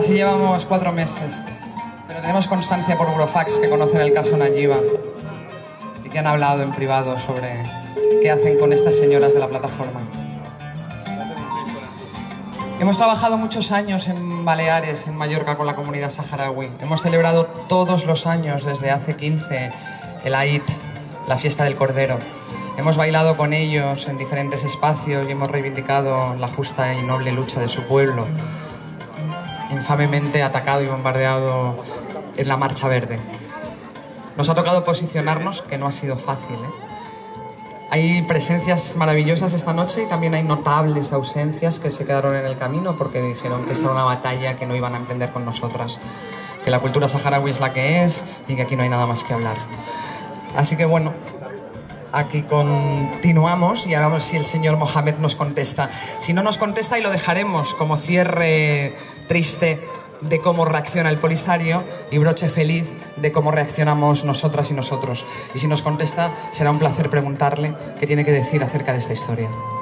Así llevamos 4 meses, pero tenemos constancia por Burofax que conocen el caso Nayiba y que han hablado en privado sobre qué hacen con estas señoras de la plataforma. Hemos trabajado muchos años en Baleares, en Mallorca, con la comunidad saharaui. Hemos celebrado todos los años, desde hace 15, el Eid, la fiesta del Cordero. Hemos bailado con ellos en diferentes espacios y hemos reivindicado la justa y noble lucha de su pueblo, infamemente atacado y bombardeado en la Marcha Verde. Nos ha tocado posicionarnos, que no ha sido fácil, Hay presencias maravillosas esta noche y también hay notables ausencias que se quedaron en el camino porque dijeron que esta era una batalla que no iban a emprender con nosotras, que la cultura saharaui es la que es y que aquí no hay nada más que hablar. Así que bueno, aquí continuamos y a ver si el señor Mohamed nos contesta. Si no nos contesta, y lo dejaremos como cierre triste de cómo reacciona el Polisario y broche feliz de cómo reaccionamos nosotras y nosotros. Y si nos contesta, será un placer preguntarle qué tiene que decir acerca de esta historia.